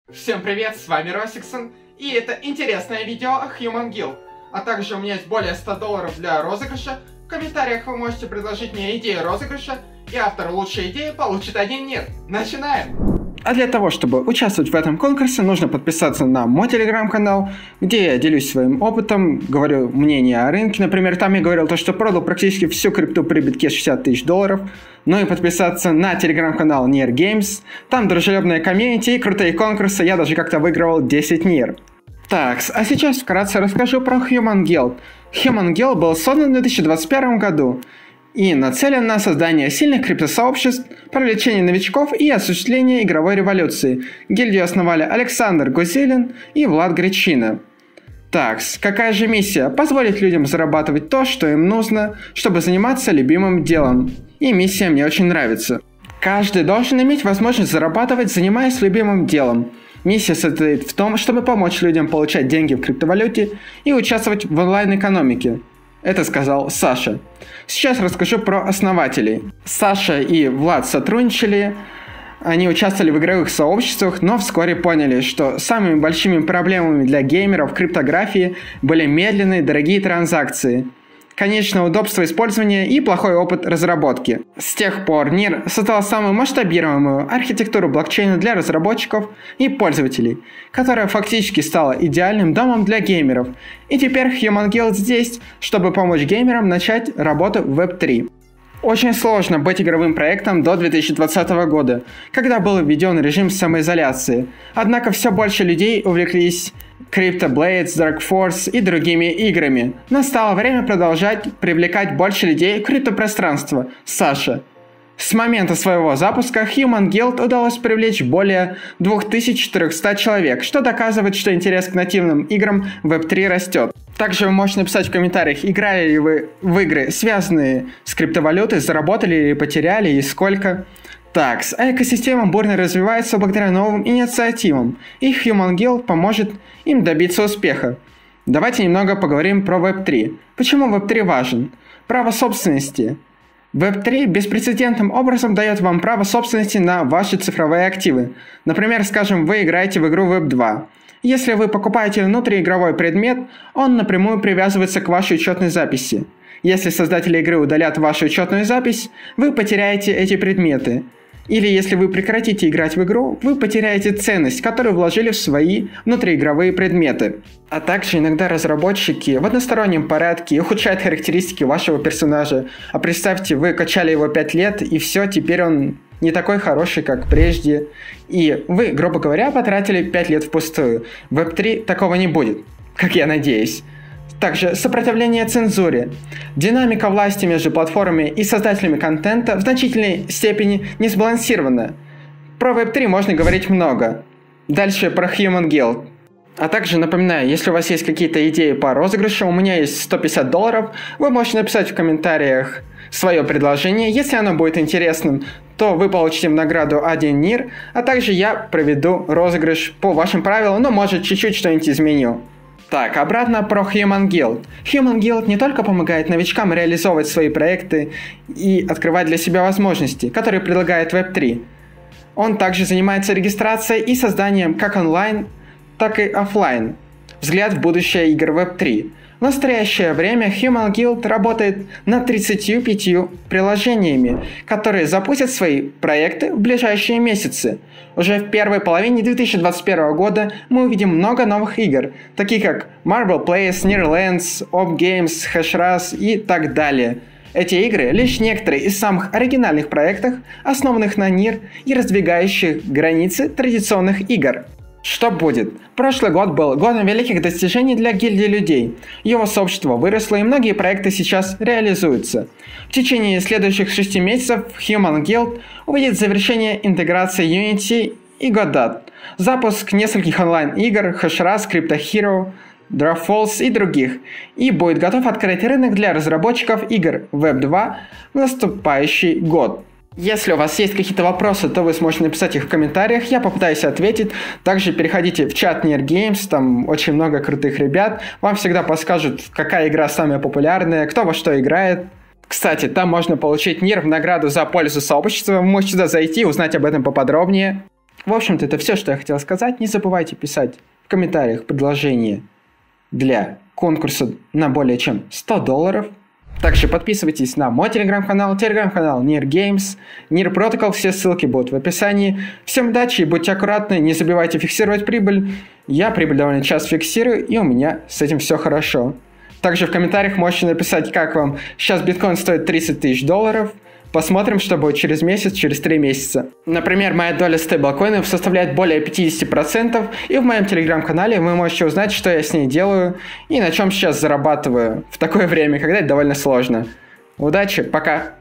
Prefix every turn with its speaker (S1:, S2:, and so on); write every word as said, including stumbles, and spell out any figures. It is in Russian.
S1: Всем привет, с вами Росиксон, и это интересное видео о Human Guild. А также у меня есть более ста долларов для розыгрыша. В комментариях вы можете предложить мне идею розыгрыша, и автор лучшей идеи получит один нир. Начинаем! А для того, чтобы участвовать в этом конкурсе, нужно подписаться на мой телеграм-канал, где я делюсь своим опытом, говорю мнение о рынке. Например, там я говорил то, что продал практически всю крипту при битке шестьдесят тысяч долларов. Ну и подписаться на телеграм-канал Нир Games. Там дружелюбная комьюнити и крутые конкурсы. Я даже как-то выигрывал десять нир. Так, а сейчас вкратце расскажу про Human Guild. Human Guild был создан в две тысячи двадцать первом году и нацелен на создание сильных криптосообществ, привлечение новичков и осуществление игровой революции. Гильдию основали Александр Гузелин и Влад Гречина. Так, какая же миссия? Позволить людям зарабатывать то, что им нужно, чтобы заниматься любимым делом. И миссия мне очень нравится. Каждый должен иметь возможность зарабатывать, занимаясь любимым делом. Миссия состоит в том, чтобы помочь людям получать деньги в криптовалюте и участвовать в онлайн-экономике. Это сказал Саша. Сейчас расскажу про основателей. Саша и Влад сотрудничали, они участвовали в игровых сообществах, но вскоре поняли, что самыми большими проблемами для геймеров в криптографии были медленные, дорогие транзакции, конечно, удобство использования и плохой опыт разработки. С тех пор Нир создал самую масштабируемую архитектуру блокчейна для разработчиков и пользователей, которая фактически стала идеальным домом для геймеров. И теперь Human Guild здесь, чтобы помочь геймерам начать работу в веб три. Очень сложно быть игровым проектом до две тысячи двадцатого года, когда был введен режим самоизоляции. Однако все больше людей увлеклись Crypto Blades, Dark Force и другими играми. Настало время продолжать привлекать больше людей в криптопространство. Саша. С момента своего запуска Human Guild удалось привлечь более две тысячи четыреста человек, что доказывает, что интерес к нативным играм в веб три растет. Также вы можете написать в комментариях, играли ли вы в игры, связанные с криптовалютой, заработали ли потеряли и сколько. Так, а экосистема бурно развивается благодаря новым инициативам, и Human Guild поможет им добиться успеха. Давайте немного поговорим про веб три. Почему веб три важен? Право собственности. веб три беспрецедентным образом дает вам право собственности на ваши цифровые активы. Например, скажем, вы играете в игру веб два. Если вы покупаете внутриигровой предмет, он напрямую привязывается к вашей учетной записи. Если создатели игры удалят вашу учетную запись, вы потеряете эти предметы. Или если вы прекратите играть в игру, вы потеряете ценность, которую вложили в свои внутриигровые предметы. А также иногда разработчики в одностороннем порядке ухудшают характеристики вашего персонажа. А представьте, вы качали его пять лет, и все, теперь он не такой хороший, как прежде. И вы, грубо говоря, потратили пять лет впустую. В веб три такого не будет, как я надеюсь. Также сопротивление цензуре. Динамика власти между платформами и создателями контента в значительной степени не сбалансирована. Про веб три можно говорить много. Дальше про Human Guild. А также напоминаю, если у вас есть какие-то идеи по розыгрышу, у меня есть сто пятьдесят долларов, вы можете написать в комментариях свое предложение. Если оно будет интересным, то вы получите в награду один нир, а также я проведу розыгрыш по вашим правилам, но может чуть-чуть что-нибудь изменю. Так, обратно про Human Guild. Human Guild не только помогает новичкам реализовывать свои проекты и открывать для себя возможности, которые предлагает веб три. Он также занимается регистрацией и созданием как онлайн, так и офлайн. Взгляд в будущее игр веб три. В настоящее время Human Guild работает над тридцатью пятью приложениями, которые запустят свои проекты в ближайшие месяцы. Уже в первой половине две тысячи двадцать первого года мы увидим много новых игр, таких как Marble Place, Nearlands, Op Games, Hashras и так далее. Эти игры лишь некоторые из самых оригинальных проектов, основанных на Нир и раздвигающих границы традиционных игр. Что будет? Прошлый год был годом великих достижений для гильдии людей. Его сообщество выросло, и многие проекты сейчас реализуются. В течение следующих шести месяцев Human Guild увидит завершение интеграции Unity и Godot, запуск нескольких онлайн-игр, Hashras, Crypto Hero, Dark Force и других, и будет готов открыть рынок для разработчиков игр веб два в наступающий год. Если у вас есть какие-то вопросы, то вы сможете написать их в комментариях, я попытаюсь ответить. Также переходите в чат Нир Games, там очень много крутых ребят. Вам всегда подскажут, какая игра самая популярная, кто во что играет. Кстати, там можно получить Нир в награду за пользу сообщества. Вы можете сюда зайти и узнать об этом поподробнее.
S2: В общем-то, это все, что я хотел сказать. Не забывайте писать в комментариях предложения для конкурса на более чем сто долларов. Также подписывайтесь на мой телеграм-канал, телеграм-канал Нир Games, Нир Protocol, все ссылки будут в описании. Всем удачи и будьте аккуратны, не забывайте фиксировать прибыль. Я прибыль довольно часто фиксирую, и у меня с этим все хорошо. Также в комментариях можете написать, как вам. Сейчас биткоин стоит тридцать тысяч долларов. Посмотрим, что будет через месяц, через три месяца. Например, моя доля стейблкоинов составляет более пятьдесят процентов, и в моем телеграм-канале вы можете узнать, что я с ней делаю и на чем сейчас зарабатываю в такое время, когда это довольно сложно. Удачи, пока!